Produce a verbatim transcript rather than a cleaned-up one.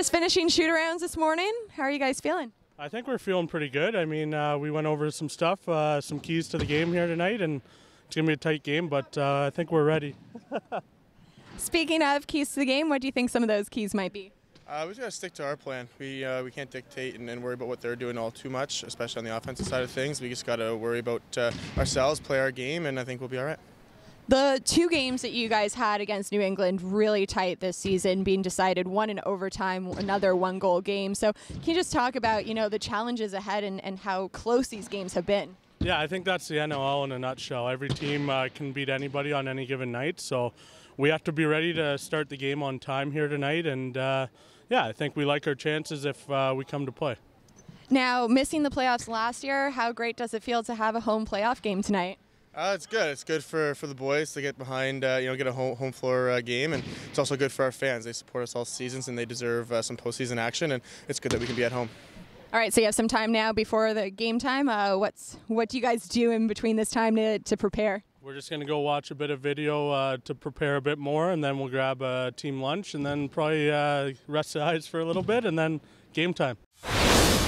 Just finishing shoot-arounds this morning. How are you guys feeling? I think we're feeling pretty good. I mean, uh, we went over some stuff, uh, some keys to the game here tonight, and it's going to be a tight game, but uh, I think we're ready. Speaking of keys to the game, what do you think some of those keys might be? Uh, we just got to stick to our plan. We uh, we can't dictate and, and worry about what they're doing all too much, especially on the offensive side of things. We just got to worry about uh, ourselves, play our game, and I think we'll be all right. The two games that you guys had against New England really tight this season, being decided one in overtime, another one-goal game. So can you just talk about, you know, the challenges ahead and, and how close these games have been? Yeah, I think that's the N H L in a nutshell. Every team uh, can beat anybody on any given night, so we have to be ready to start the game on time here tonight. And, uh, yeah, I think we like our chances if uh, we come to play. Now, missing the playoffs last year, how great does it feel to have a home playoff game tonight? Uh, it's good. It's good for, for the boys to get behind, uh, you know, get a home, home floor uh, game, and it's also good for our fans. They support us all seasons, and they deserve uh, some postseason action, and it's good that we can be at home. All right, so you have some time now before the game time. Uh, what's what do you guys do in between this time to, to prepare? We're just going to go watch a bit of video uh, to prepare a bit more, and then we'll grab a team lunch, and then probably uh, rest the eyes for a little bit, and then game time.